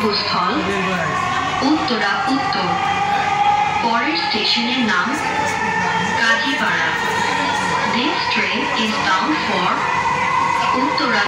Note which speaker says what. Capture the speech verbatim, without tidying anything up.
Speaker 1: গন্তব্যস্থল উত্তরা উত্তর। পরের স্টেশনের নাম Kazipara. This train is bound for Uttara.